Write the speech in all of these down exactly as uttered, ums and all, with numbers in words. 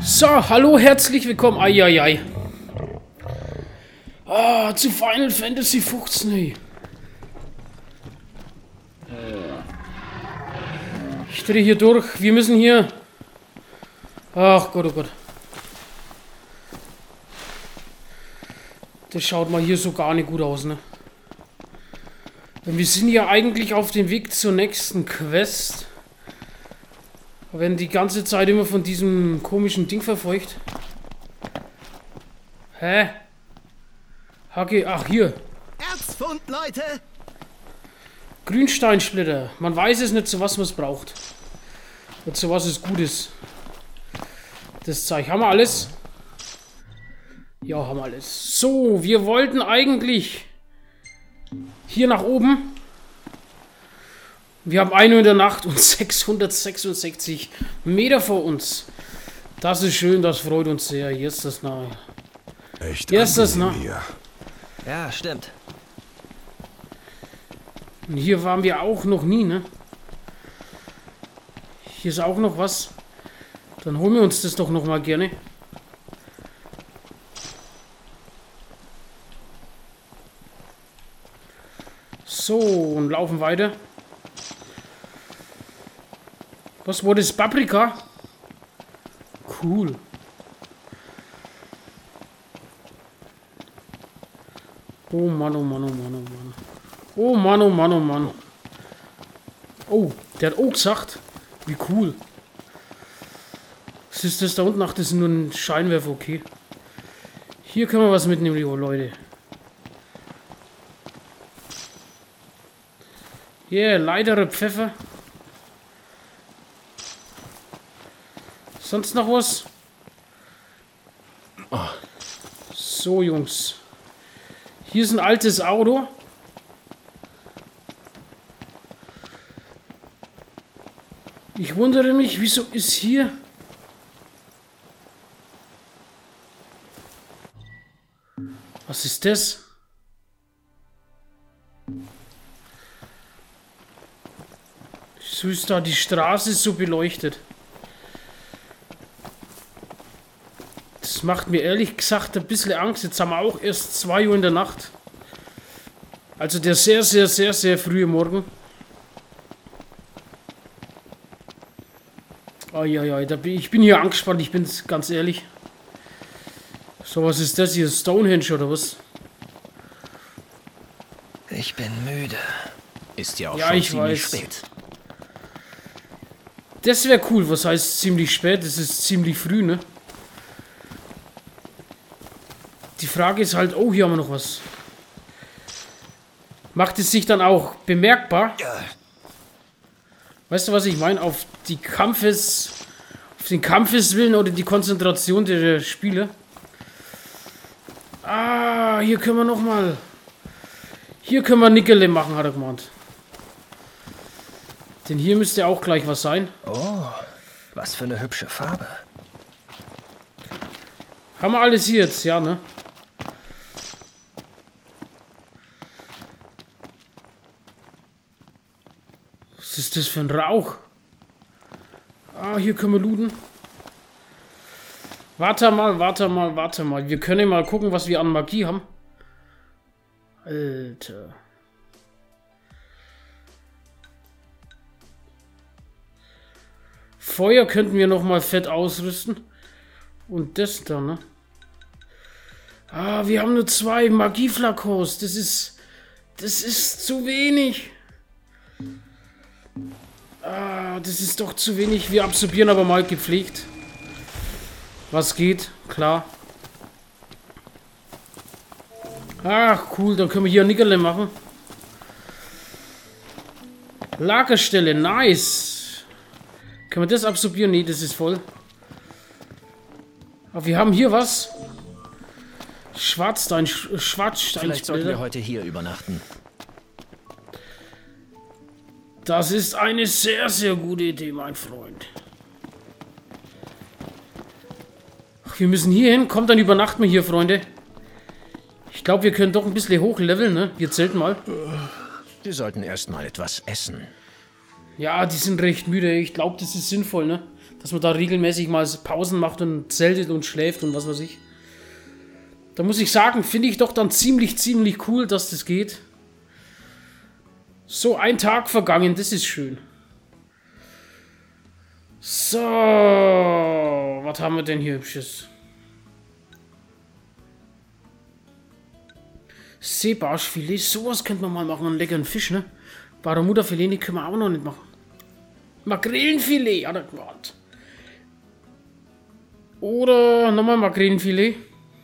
So, hallo, herzlich willkommen. Eieiei. Ah, zu Final Fantasy fünfzehn. Hey. Ich drehe hier durch. Wir müssen hier... Ach Gott, oh Gott. Das schaut mal hier so gar nicht gut aus, ne? Denn wir sind ja eigentlich auf dem Weg zur nächsten Quest. Wir werden die ganze Zeit immer von diesem komischen Ding verfolgt. Hä? Hacke, ach hier. Erzfund, Leute! Grünsteinsplitter. Man weiß es nicht, zu was man es braucht. Und zu was es gut ist. Das Zeug. Haben wir alles? Ja, haben wir alles. So, wir wollten eigentlich hier nach oben. Wir haben ein Uhr in der Nacht und sechshundertsechsundsechzig Meter vor uns. Das ist schön, das freut uns sehr. Hier ist das nahe. Echt? Hier ist das nahe. Ja, stimmt. Und hier waren wir auch noch nie, ne? Hier ist auch noch was. Dann holen wir uns das doch noch mal gerne. So, und laufen weiter. Was wurde das? Paprika? Cool. Oh Mann, oh Mann, oh Mann, oh Mann. Oh Mann, oh Mann, oh Mann. Oh, der hat auch gesagt. Wie cool. Was ist das da unten? Ach, das ist nur ein Scheinwerfer, okay. Hier können wir was mitnehmen, liebe Leute. Yeah, leitere Pfeffer. Sonst noch was? So, Jungs. Hier ist ein altes Auto. Ich wundere mich, wieso ist hier... Was ist das? So ist da die Straße so beleuchtet. Das macht mir ehrlich gesagt ein bisschen Angst. Jetzt haben wir auch erst zwei Uhr in der Nacht. Also der sehr, sehr, sehr, sehr frühe Morgen. Eieiei, da bin ich bin hier angespannt, ich bin ganz ehrlich. So, was ist das hier? Stonehenge oder was? Ich bin müde. Ist ja auch Ja, schon ich ziemlich weiß. spät. Das wäre cool. Was heißt ziemlich spät? Das ist ziemlich früh, ne? Die Frage ist halt, oh, hier haben wir noch was. Macht es sich dann auch bemerkbar? Ja. Weißt du, was ich meine? Auf die Kampfes... Auf den Kampfeswillen oder die Konzentration der Spieler. Ah, hier können wir noch mal... Hier können wir Nickele machen, hat er gemeint. Denn hier müsste auch gleich was sein. Oh, was für eine hübsche Farbe. Haben wir alles hier jetzt, ja, ne? Was ist das für ein Rauch? Ah, hier können wir looten. Warte mal, warte mal, warte mal. Wir können mal gucken, was wir an Magie haben. Alter. Feuer könnten wir noch mal fett ausrüsten. Und das da, ne? Ah, wir haben nur zwei Magieflakons. Das ist... Das ist zu wenig. Ah, das ist doch zu wenig. Wir absorbieren aber mal gepflegt. Was geht? Klar. Ach, cool. Dann können wir hier Nickerle machen. Lagerstelle. Nice. Können wir das absorbieren? Nee, das ist voll. Aber wir haben hier was. Schwarzstein, Sch Schwarzstein. Vielleicht sollten wir heute hier übernachten. Das ist eine sehr, sehr gute Idee, mein Freund. Ach, wir müssen hier hin. Kommt, dann übernachten wir hier, Freunde. Ich glaube, wir können doch ein bisschen hochleveln, ne? Wir zelten mal. Wir sollten erstmal etwas essen. Ja, die sind recht müde. Ich glaube, das ist sinnvoll, ne? Dass man da regelmäßig mal Pausen macht und zeltet und schläft und was weiß ich. Da muss ich sagen, finde ich doch dann ziemlich, ziemlich cool, dass das geht. So, ein Tag vergangen, das ist schön. So, was haben wir denn hier Hübsches? Seebarschfilet, sowas könnte man mal machen, einen leckeren Fisch, ne? Barramuda-Filet, die können wir auch noch nicht machen. Magrelenfilet, hat er gemeint. Oder nochmal Magrelenfilet.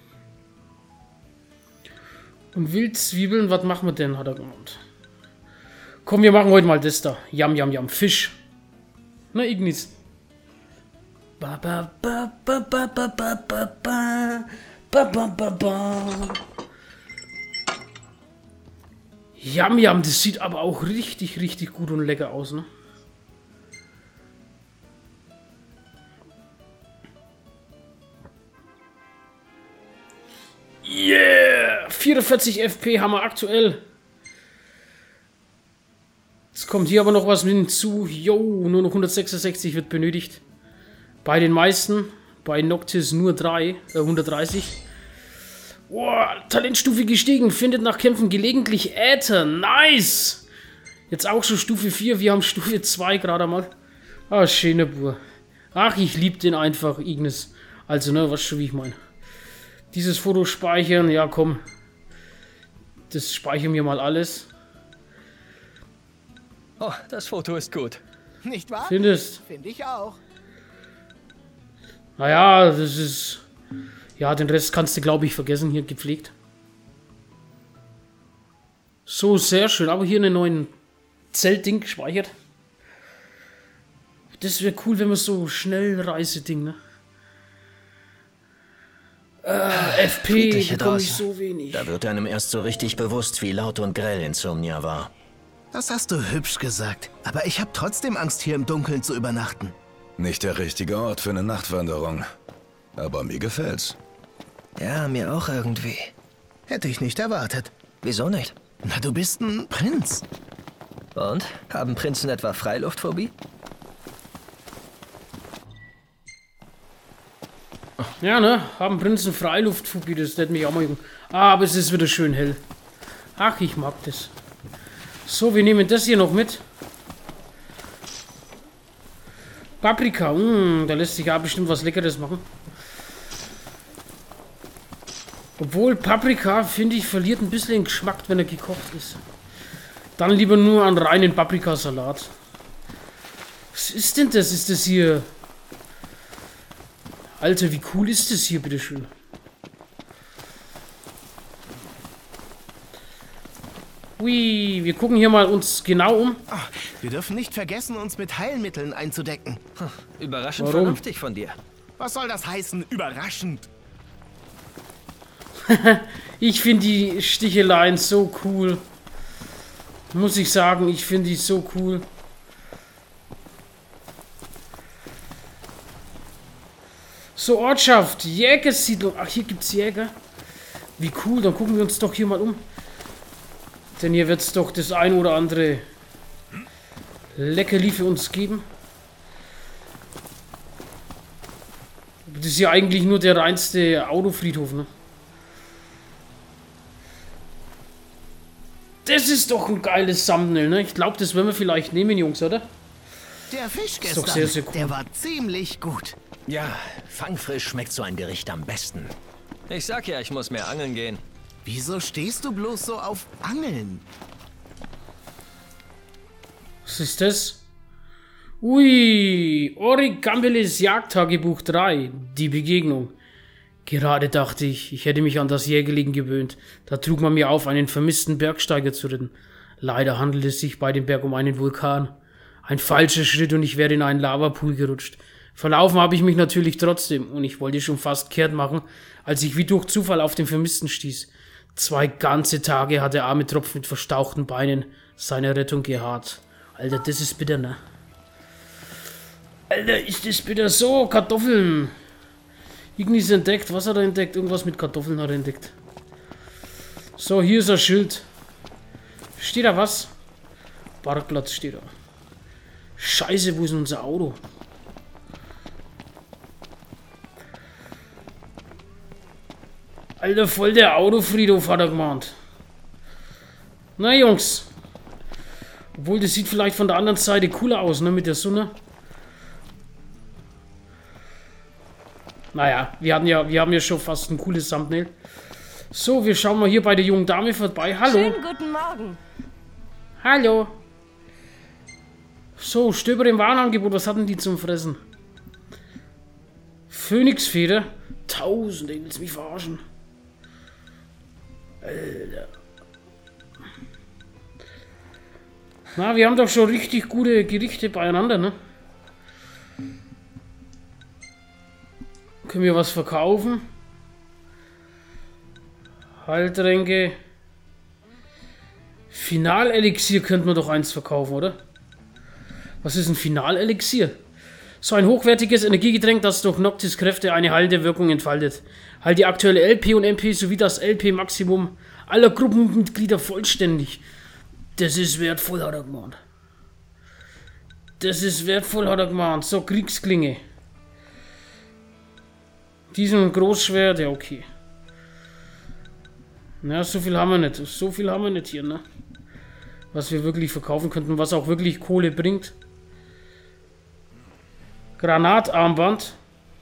Und Wildzwiebeln, was machen wir denn, hat er gemeint. Komm, wir machen heute mal das da. Jam, jam, jam, Fisch. Na, Ignis. Ba, ba, ba, ba, ba, ba, ba, ba, ba, ba, ba, ba, ba. Jam, jam, das sieht aber auch richtig, richtig gut und lecker aus, ne? Yeah! vierundvierzig F P haben wir aktuell. Jetzt kommt hier aber noch was mit hinzu. Jo, nur noch hundertsechsundsechzig wird benötigt. Bei den meisten. Bei Noctis nur drei, äh, hundertdreißig. Boah, Talentstufe gestiegen. Findet nach Kämpfen gelegentlich Äther. Nice! Jetzt auch schon Stufe vier. Wir haben Stufe zwei gerade mal. Ah, schöner Bur. Ach, ich liebe den einfach, Ignis. Also, ne, was schon wie ich meine. Dieses Foto speichern. Ja, komm. Das speichern wir mal alles. Oh, das Foto ist gut. Nicht wahr? Findest? Finde ich auch. Naja, das ist... Ja, den Rest kannst du, glaube ich, vergessen. Hier gepflegt. So, sehr schön. Aber hier einen neuen Zeltding gespeichert. Das wäre cool, wenn wir so Schnellreiseding, ne? Äh, F P bekomme ich so wenig. Da wird einem erst so richtig bewusst, wie laut und grell Insomnia war. Das hast du hübsch gesagt. Aber ich habe trotzdem Angst, hier im Dunkeln zu übernachten. Nicht der richtige Ort für eine Nachtwanderung. Aber mir gefällt's. Ja, mir auch irgendwie. Hätte ich nicht erwartet. Wieso nicht? Na, du bist ein Prinz. Und? Haben Prinzen etwa Freiluftphobie? Ja, ne? Haben Prinzen Freiluftphobie, das hätte mich auch mal... Ah, aber es ist wieder schön hell. Ach, ich mag das. So, wir nehmen das hier noch mit. Paprika, mh, da lässt sich ja bestimmt was Leckeres machen. Obwohl Paprika, finde ich, verliert ein bisschen den Geschmack, wenn er gekocht ist. Dann lieber nur einen reinen Paprikasalat. Was ist denn das? Ist das hier... Alter, wie cool ist das hier, bitteschön? Ui, wir gucken hier mal uns genau um. Ach, wir dürfen nicht vergessen, uns mit Heilmitteln einzudecken. Hm, überraschend Warum? vernünftig von dir. Was soll das heißen, überraschend? Ich finde die Sticheleien so cool. Muss ich sagen, ich finde die so cool. So, Ortschaft, Jägersiedlung. Ach, hier gibt's Jäger. Wie cool, dann gucken wir uns doch hier mal um. Denn hier wird es doch das ein oder andere Leckerli für uns geben. Das ist ja eigentlich nur der reinste Autofriedhof, ne? Das ist doch ein geiles Thumbnail, ne? Ich glaube, das werden wir vielleicht nehmen, Jungs, oder? Der Fisch Ist doch gestern, sehr, sehr cool. der war ziemlich gut. Ja, fangfrisch schmeckt so ein Gericht am besten. Ich sag ja, ich muss mehr angeln gehen. Wieso stehst du bloß so auf Angeln? Was ist das? Ui, Origambeles Jagdtagebuch drei, die Begegnung. Gerade dachte ich, ich hätte mich an das Jägerlegen gewöhnt. Da trug man mir auf, einen vermissten Bergsteiger zu retten. Leider handelt es sich bei dem Berg um einen Vulkan. Ein falscher Schritt und ich wäre in einen Lavapool gerutscht. Verlaufen habe ich mich natürlich trotzdem und ich wollte schon fast kehrt machen, als ich wie durch Zufall auf den Vermissten stieß. Zwei ganze Tage hat der arme Tropf mit verstauchten Beinen seine Rettung geharrt. Alter, das ist bitter, ne? Alter, ist das bitter so? Kartoffeln. Ignis entdeckt. Was hat er entdeckt? Irgendwas mit Kartoffeln hat er entdeckt. So, hier ist ein Schild. Steht da was? Parkplatz steht da. Scheiße, wo ist denn unser Auto? Alter, voll der Autofriedhof, hat er gemeint. Na, Jungs. Obwohl, das sieht vielleicht von der anderen Seite cooler aus, ne, mit der Sonne. Naja, wir hatten ja, wir haben ja schon fast ein cooles Thumbnail. So, wir schauen mal hier bei der jungen Dame vorbei. Hallo. Schönen guten Morgen. Hallo. So, Stöber im Warenangebot. Was hatten die zum Fressen? Phönixfeder. Tausend, ey, willst du mich verarschen? Alter. Na, wir haben doch schon richtig gute Gerichte beieinander, ne? Können wir was verkaufen? Heiltränke. Finalelixier könnte man doch eins verkaufen, oder? Was ist ein Finalelixier? So ein hochwertiges Energiegetränk, das durch Noctis Kräfte eine heilende Wirkung entfaltet. Halt die aktuelle L P und M P sowie das L P-Maximum aller Gruppenmitglieder vollständig. Das ist wertvoll, hat er gemeint. Das ist wertvoll, hat er gemeint. So, Kriegsklinge. Diesen Großschwert, ja, okay. Na, so viel haben wir nicht. So viel haben wir nicht hier, ne? Was wir wirklich verkaufen könnten, was auch wirklich Kohle bringt. Granatarmband.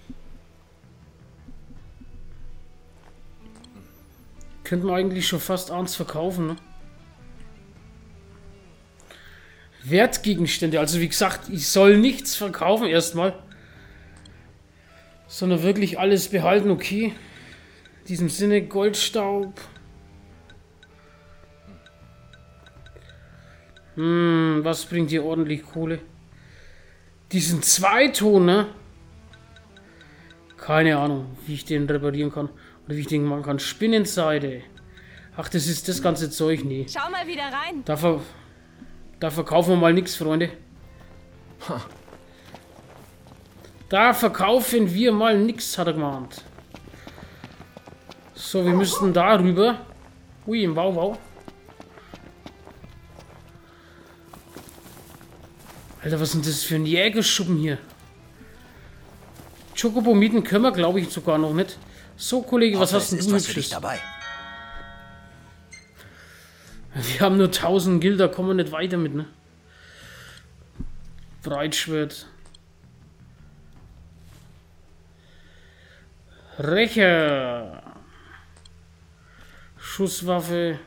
Könnten wir eigentlich schon fast eins verkaufen, ne? Wertgegenstände. Also wie gesagt, ich soll nichts verkaufen erstmal. Sondern wirklich alles behalten, okay. In diesem Sinne Goldstaub. Hm, was bringt hier ordentlich Kohle? Diesen Zweiton, ne? Keine Ahnung, wie ich den reparieren kann. Oder wie ich den machen kann. Spinnenseide. Ach, das ist das ganze Zeug, nee. Schau mal wieder rein. Da, ver da verkaufen wir mal nichts, Freunde. Da verkaufen wir mal nichts, hat er gemeint. So, wir müssten da rüber. Ui, im Wow, wow. Alter, was ist denn das für ein Jägerschuppen hier? Chocobo-Mieten können wir, glaube ich, sogar noch nicht. So, Kollege, was hast denn du Hübsches? dabei? Wir haben nur tausend Gilder, kommen wir nicht weiter mit, ne? Breitschwert. Rächer. Schusswaffe.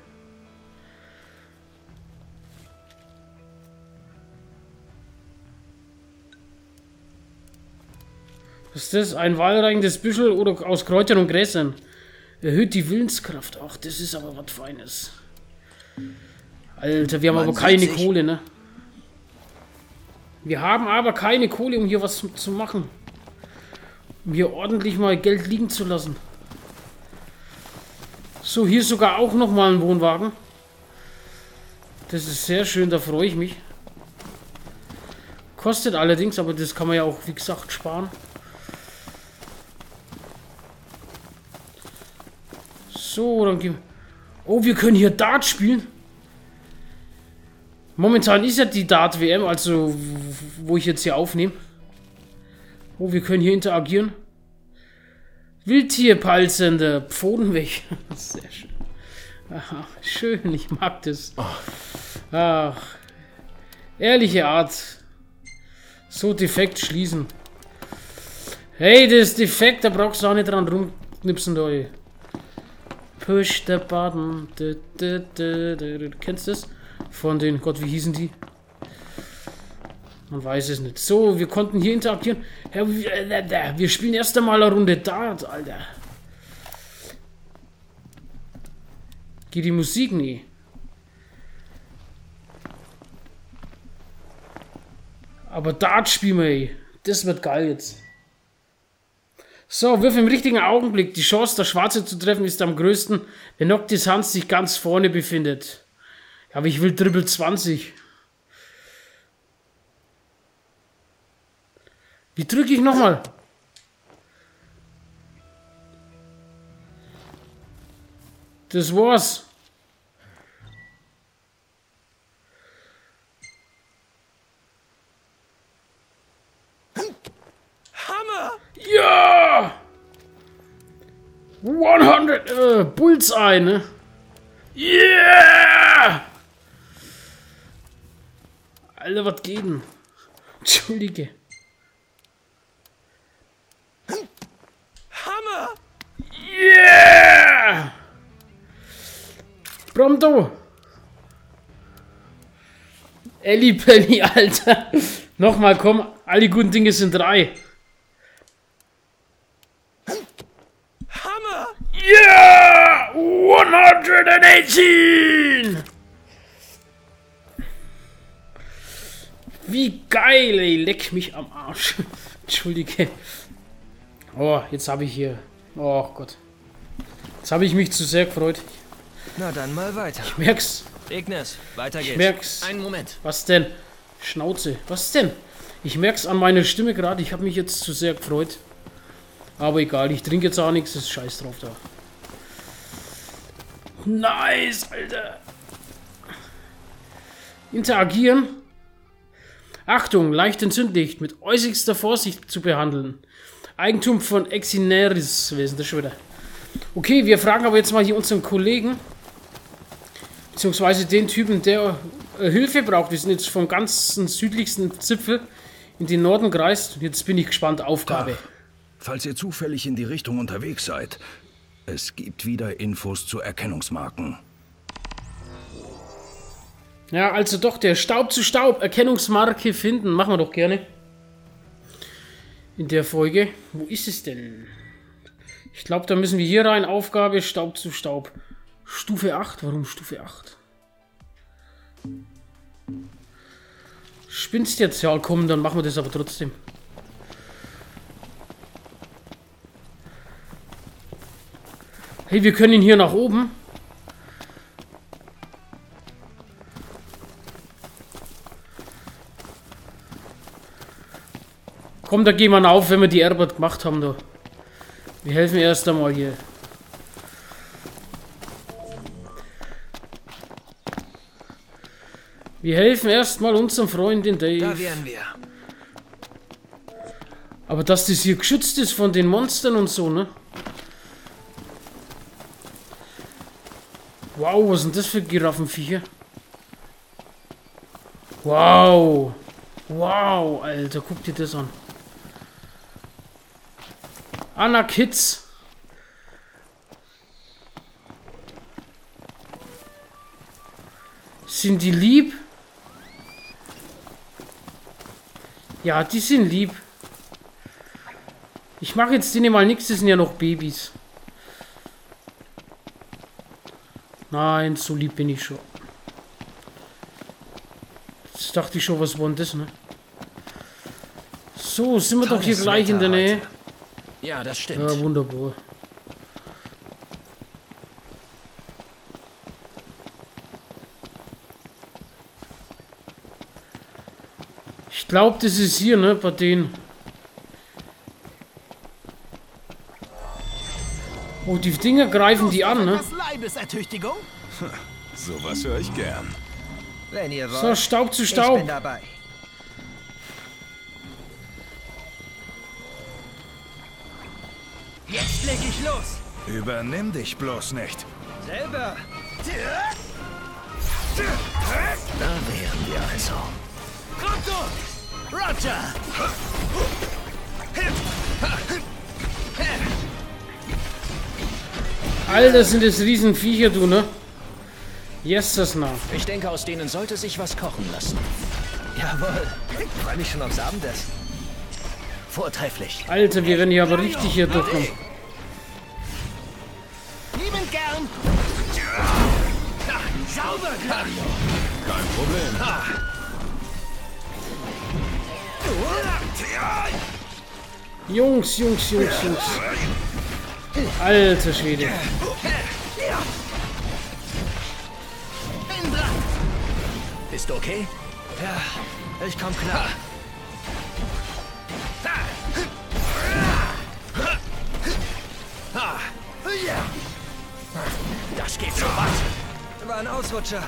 Was ist das? Ein wahlreiches Büschel oder aus Kräutern und Gräsern. Erhöht die Willenskraft. Ach, das ist aber was Feines. Alter, wir haben Man aber keine sieht sich. Kohle, ne? Wir haben aber keine Kohle, um hier was zu, zu machen. Um hier ordentlich mal Geld liegen zu lassen. So, hier ist sogar auch nochmal ein Wohnwagen. Das ist sehr schön, da freue ich mich. Kostet allerdings, aber das kann man ja auch, wie gesagt, sparen. So, dann gehen wir. Oh, wir können hier Dart spielen. Momentan ist ja die Dart-W M, also wo ich jetzt hier aufnehme. Oh, wir können hier interagieren. Wildtierpeilsender, Pfoten weg. Sehr schön. Aha, schön, ich mag das. Ach, ehrliche Art. So defekt schließen. Hey, das ist defekt, da brauchst du auch nicht dran rumknipsen, da. Push the button. Du, du, du, du, du. Kennst du das? Von den, Gott, wie hießen die? Man weiß es nicht. So, wir konnten hier interagieren. Ja, wir, wir spielen erst einmal eine Runde Dart, Alter. Geht die Musik nie? Aber Dart spielen wir, ey. Das wird geil jetzt. So, wirf im richtigen Augenblick. Die Chance, das Schwarze zu treffen, ist am größten, wenn Noctis Hand sich ganz vorne befindet. Ja, aber ich will Triple zwanzig. Wie drücke ich nochmal? Das war's. Hammer! Ja! hundert äh, Bullseye, ne? Yeah! Alter, was geht denn? Entschuldige. Hammer! Yeah! Pronto! Elli Pelli, Alter. Nochmal, komm. Alle guten Dinge sind drei. Hammer! Yeah! hundertachtzehn! Wie geil, ey. Leck mich am Arsch. Entschuldige. Oh, jetzt habe ich hier... Oh Gott. Jetzt habe ich mich zu sehr gefreut. Na dann mal weiter. Ich merk's. Ignis, weiter geht's. Ich merk's. Einen Moment. Was denn? Schnauze. Was denn? Ich merk's an meiner Stimme gerade. Ich habe mich jetzt zu sehr gefreut. Aber egal, ich trinke jetzt auch nichts. Ist scheiß drauf da. Nice, Alter. Interagieren. Achtung, leicht entzündlich. Mit äußerster Vorsicht zu behandeln. Eigentum von Exineris. Wer ist denn das schon wieder? Okay, wir fragen aber jetzt mal hier unseren Kollegen. Beziehungsweise den Typen, der äh, Hilfe braucht. Wir sind jetzt vom ganzen südlichsten Zipfel in den Norden gereist. Jetzt bin ich gespannt. Aufgabe. Ach, falls ihr zufällig in die Richtung unterwegs seid, es gibt wieder Infos zu Erkennungsmarken. Ja, also doch, der Staub zu Staub. Erkennungsmarke finden. Machen wir doch gerne. In der Folge. Wo ist es denn? Ich glaube, da müssen wir hier rein. Aufgabe Staub zu Staub. Stufe acht. Warum Stufe acht? Spinnst jetzt? Ja, komm, dann machen wir das aber trotzdem. Hey, wir können hier nach oben. Komm, da gehen wir auf, wenn wir die Arbeit gemacht haben. Da. Wir helfen erst einmal hier. Wir helfen erstmal unserem Freund in Dave. Da wären wir. Aber dass das hier geschützt ist von den Monstern und so, ne? Wow, was sind das für Giraffenviecher? Wow. Wow, Alter, guck dir das an. Anna Kids. Sind die lieb? Ja, die sind lieb. Ich mache jetzt denen mal nichts, das sind ja noch Babys. Nein, so lieb bin ich schon. Jetzt dachte ich schon, was war denn das, ne? So, sind wir doch hier Tolles gleich in der Wetter Nähe. heute. Ja, das stimmt. Ja, wunderbar. Ich glaube, das ist hier, ne, bei denen. Oh, die Dinger greifen die an, ne? Leibesertüchtigung? Sowas höre ich gern. Wenn ihr wollt. So, Staub zu Ich Staub. bin dabei. Jetzt leg ich los. Übernimm dich bloß nicht. Selber. Da wären wir also. Pronto! Roger! Alter, sind das Riesenviecher, du, ne? Yes, das nah. Ich denke, aus denen sollte sich was kochen lassen. Jawohl. Ich freue mich schon aufs Abendessen. Vortrefflich. Alter, wir werden hier aber richtig hier durchkommen. Liebend gern! Sauber, Gladio! Kein Problem. Jungs, Jungs, Jungs, Jungs. Alter Schwede. Bin dran! Bist du okay? Ja, ich komm klar. Das geht so weit. War ein Ausrutscher.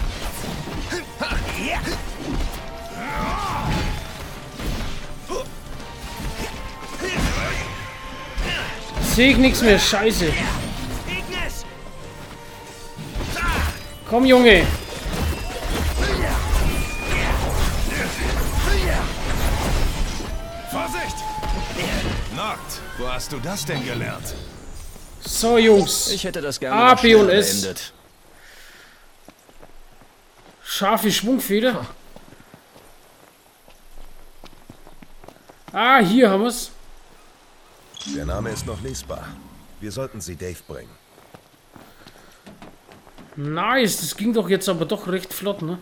Sehe ich nichts mehr, scheiße. Komm, Junge. Vorsicht! Noct, wo hast du das denn gelernt? So, Jungs. Ich hätte das gerne A, noch B und schneller S. beendet. Scharfe Schwungfeder. Ah, hier haben wir's. Der Name ist noch lesbar. Wir sollten sie Dave bringen. Nice, das ging doch jetzt aber doch recht flott, ne?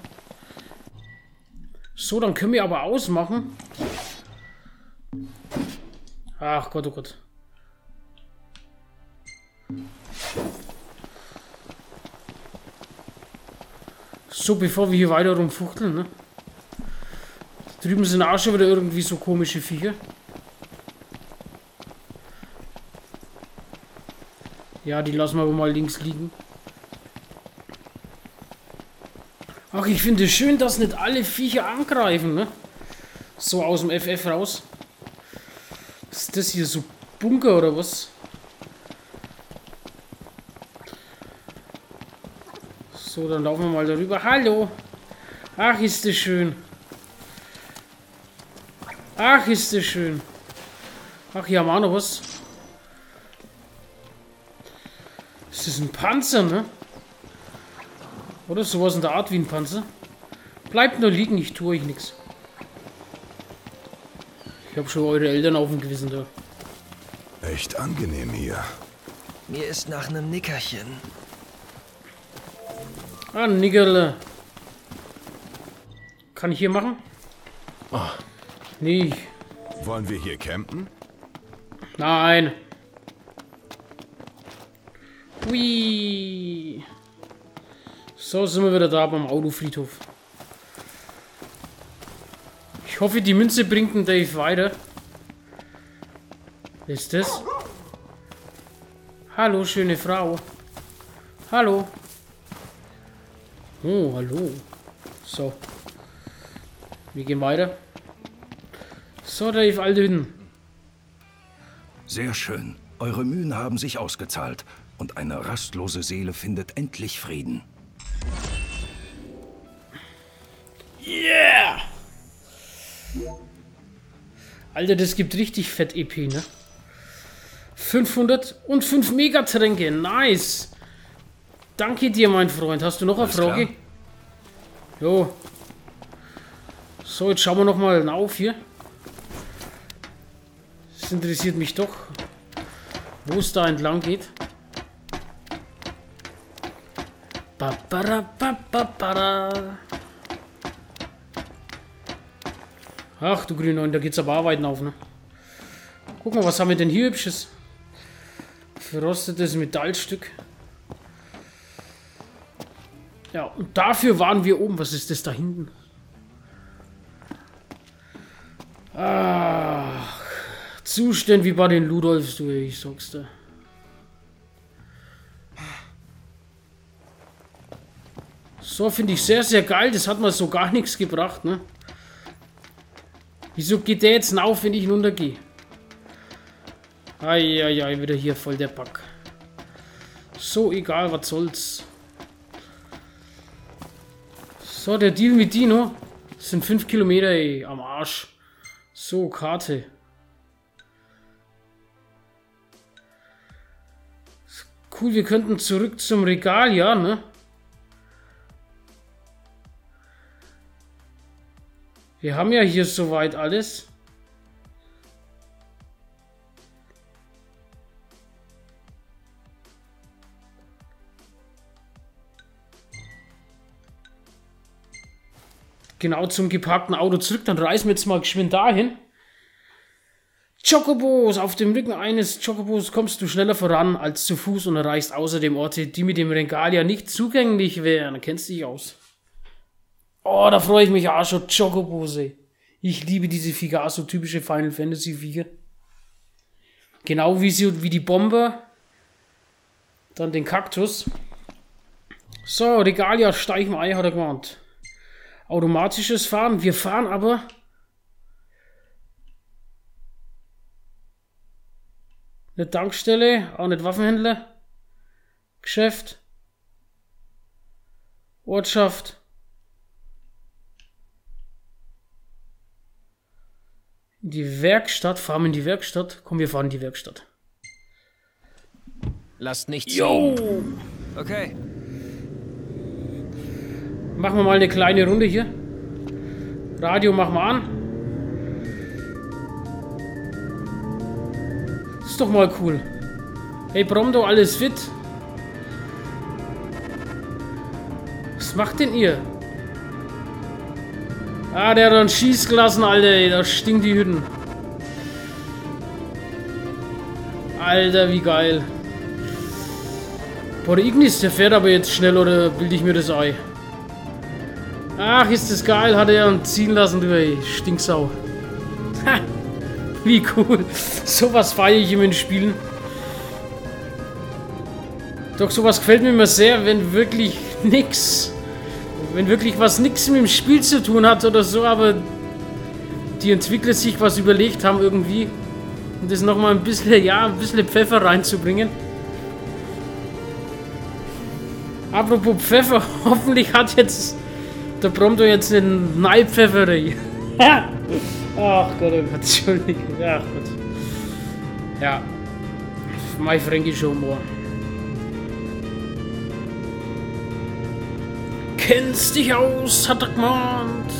So, dann können wir aber ausmachen. Ach Gott, oh Gott. So, bevor wir hier weiter rumfuchteln, ne? Drüben sind auch schon wieder irgendwie so komische Viecher. Ja, die lassen wir aber mal links liegen. Ach, ich finde es schön, dass nicht alle Viecher angreifen, ne? So aus dem F F raus. Was ist das hier, so Bunker oder was? So, dann laufen wir mal darüber. Hallo! Ach, ist das schön. Ach, ist das schön. Ach, hier haben wir auch noch was. Das ist ein Panzer, ne? Oder sowas in der Art wie ein Panzer. Bleibt nur liegen, ich tue euch nichts. Ich habe schon eure Eltern auf dem Gewissen da. Echt angenehm hier. Mir ist nach einem Nickerchen. Ah, Niggerle. Kann ich hier machen? Oh. Nee. Wollen wir hier campen? Nein. Hui. So, sind wir wieder da beim Autofriedhof. Ich hoffe, die Münze bringt den Dave weiter. Was ist das? Hallo, schöne Frau. Hallo. Oh, hallo. So. Wir gehen weiter. So, Dave, alte Hütten. Sehr schön. Eure Mühen haben sich ausgezahlt. Und eine rastlose Seele findet endlich Frieden. Yeah! Alter, das gibt richtig fett E P, ne? fünfhundert und fünf Megatränke. Nice. Danke dir, mein Freund. Hast du noch eine Alles Frage? klar. Jo. So, jetzt schauen wir noch mal auf hier. Das interessiert mich doch, wo es da entlang geht. Ba, ba, da, ba, ba, ba, da. Ach du Grünneun, da geht's aber Arbeiten auf, ne? Guck mal, was haben wir denn hier Hübsches? Verrostetes Metallstück. Ja, und dafür waren wir oben. Was ist das da hinten? Ach, Zustand wie bei den Ludolfs, du, ich sag's dir. So, finde ich sehr, sehr geil. Das hat mir so gar nichts gebracht, ne? Wieso geht der jetzt auf, wenn ich runtergehe? Eieiei, wieder hier voll der Pack. So, egal, was soll's. So, der Deal mit Dino. Das sind fünf Kilometer, ey, am Arsch. So, Karte. Cool, wir könnten zurück zum Regal, ja, ne? Wir haben ja hier soweit alles. Genau zum geparkten Auto zurück. Dann reisen wir jetzt mal geschwind dahin. Chocobos. Auf dem Rücken eines Chocobos kommst du schneller voran als zu Fuß und erreichst außerdem Orte, die mit dem Regal ja nicht zugänglich wären. Kennst dich aus. Oh, da freue ich mich auch schon. Chocobos, ey. Ich liebe diese Viecher, so typische Final Fantasy Viecher. Genau wie, sie, wie die Bomber. Dann den Kaktus. So, Regalia, Steichen Ei hat er gemeint. Automatisches Fahren. Wir fahren aber eine Tankstelle, auch nicht Waffenhändler. Geschäft. Ortschaft. In die Werkstatt. Fahren wir in die Werkstatt. Komm, wir fahren in die Werkstatt. Lasst nicht ziehen. Jo! Okay. Machen wir mal eine kleine Runde hier. Radio machen wir an. Ist doch mal cool. Hey Bromdo, alles fit? Was macht denn ihr? Ah, der hat einen Schieß gelassen, Alter. Ey, da stinkt die Hütten. Alter, wie geil. Boah, der Ignis, der fährt aber jetzt schnell, oder bilde ich mir das Ei? Ach, ist das geil. Hat er ihn ziehen lassen, du, ey. Stinksau. Ha, wie cool. Sowas feiere ich immer in Spielen. Doch, sowas gefällt mir immer sehr, wenn wirklich nix... Wenn wirklich was nichts mit dem Spiel zu tun hat oder so, aber die Entwickler sich was überlegt haben irgendwie. Und das nochmal ein bisschen, ja, ein bisschen Pfeffer reinzubringen. Apropos Pfeffer, hoffentlich hat jetzt der Prompto jetzt einen Neipfeffer. Ach Gott, oh Gott, Entschuldigung. Ach Gott. Ja. Mein fränkischer Humor. Kennst dich aus, hat er gemeint.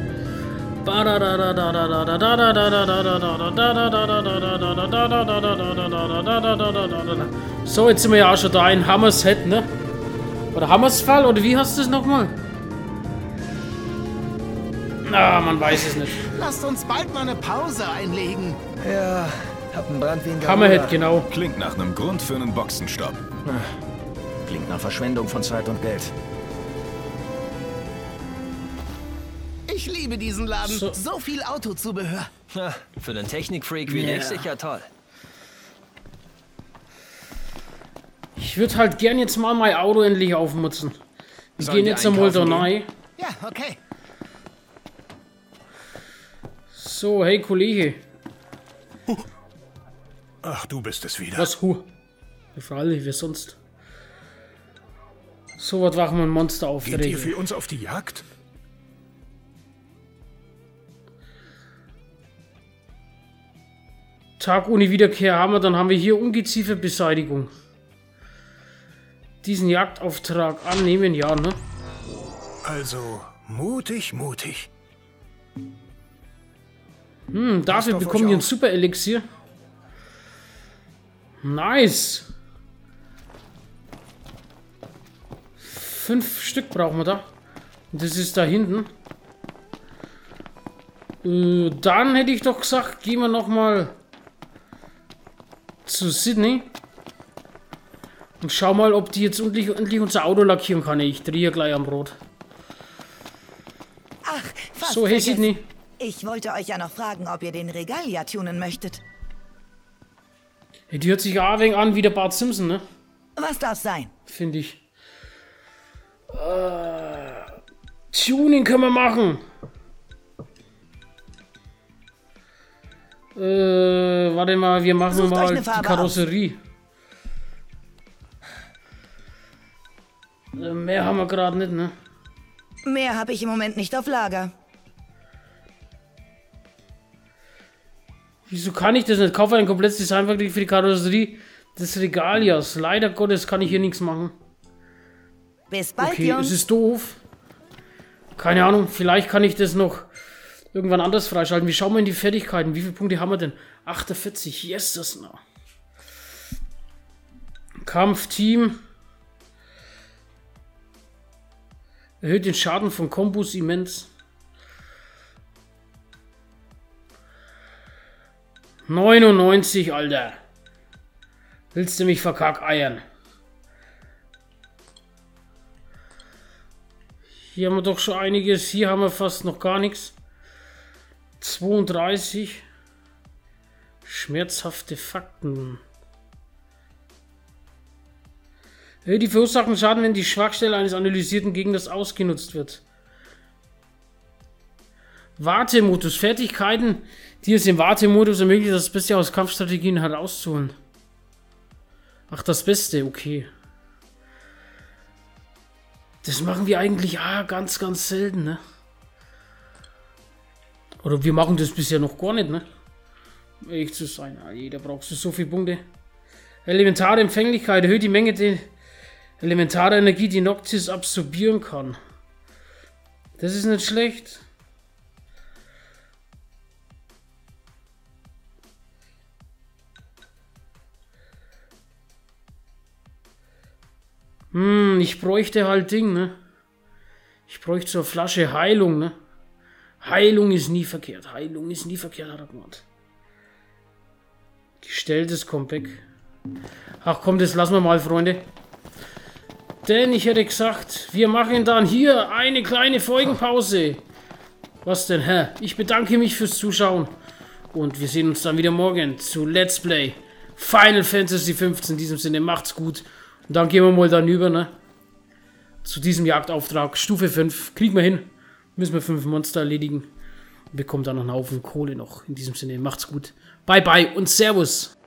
So, jetzt sind wir ja auch schon da in Hammershead, ne? Oder Hammersfall, oder wie heißt das nochmal? Ah, man weiß es nicht. Lasst uns bald mal eine Pause einlegen. Ja, hab einen Brand wie ein Hammerhead, genau. Klingt nach einem Grund für einen Boxenstopp. Klingt nach Verschwendung von Zeit und Geld. Ich liebe diesen Laden. So. So viel Autozubehör. Ha, für einen Technikfreak wie Ja. dich sicher toll. Ich würde halt gern jetzt mal mein Auto endlich aufmutzen. Wir Sollen gehen wir jetzt einmal da einkaufen rein. Ja, okay. So, hey Kollege. Ach, du bist es wieder. Was, hu? Ja, freilich, wer sonst? So, was machen wir ein Monster auf der Geht ihr Regel? für uns auf die Jagd? Tag ohne Wiederkehr haben wir, dann haben wir hier Ungezieferbeseitigung. Diesen Jagdauftrag annehmen, ja, ne? Also, mutig, mutig. Hm, dafür auf bekommen euch wir ein auf. super Elixier. Nice. Fünf Stück brauchen wir da. Und das ist da hinten. Äh, dann hätte ich doch gesagt, gehen wir noch mal zu Sydney. Und schau mal, ob die jetzt endlich, endlich unser Auto lackieren kann. Ich drehe gleich am Rot. Ach, fast So, hey vergessen. Sydney. Ich wollte euch ja noch fragen, ob ihr den Regalia tunen möchtet. Hey, die hört sich auch ein wenig an wie der Bart Simpson, ne? Was darf sein? Finde ich. Äh, Tuning können wir machen. Äh, warte mal, wir machen Sucht euch mal eine die Farbe Karosserie. Äh, mehr haben wir gerade nicht, ne? Mehr habe ich im Moment nicht auf Lager. Wieso kann ich das nicht? Kaufe ein komplettes Design für die Karosserie des Regalias. Leider Gottes kann ich hier nichts machen. Bis bald, Okay, es Jungs. ist doof. Keine Ahnung, vielleicht kann ich das noch irgendwann anders freischalten. Wir schauen mal in die Fertigkeiten. Wie viele Punkte haben wir denn? achtundvierzig. Yes, das noch. Kampfteam. Erhöht den Schaden von Kombos immens. neunundneunzig, Alter. Willst du mich verkackeiern? Hier haben wir doch schon einiges. Hier haben wir fast noch gar nichts. zweiunddreißig. Schmerzhafte Fakten. Die verursachen Schaden, wenn die Schwachstelle eines analysierten Gegners ausgenutzt wird. Wartemodus. Fertigkeiten, die es im Wartemodus ermöglichen, das Beste aus Kampfstrategien herauszuholen. Ach, das Beste, okay. Das machen wir eigentlich ah, ganz, ganz selten, ne? Oder wir machen das bisher noch gar nicht, ne? Echt zu sein. Ah, jeder braucht so viele Punkte. Elementare Empfänglichkeit erhöht die Menge der elementare Energie, die Noctis absorbieren kann. Das ist nicht schlecht. Hm, ich bräuchte halt Ding, ne? Ich bräuchte so eine Flasche Heilung, ne? Heilung ist nie verkehrt. Heilung ist nie verkehrt, hat er gemeint. Gestelltes Comeback. Ach komm, das lassen wir mal, Freunde. Denn ich hätte gesagt, wir machen dann hier eine kleine Folgenpause. Was denn, hä? Ich bedanke mich fürs Zuschauen. Und wir sehen uns dann wieder morgen zu Let's Play Final Fantasy fünfzehn. In diesem Sinne, macht's gut. Und dann gehen wir mal dann über, ne? Zu diesem Jagdauftrag. Stufe fünf. Kriegen wir hin. Müssen wir fünf Monster erledigen. Und bekommen dann noch einen Haufen Kohle noch. In diesem Sinne, macht's gut. Bye bye und Servus.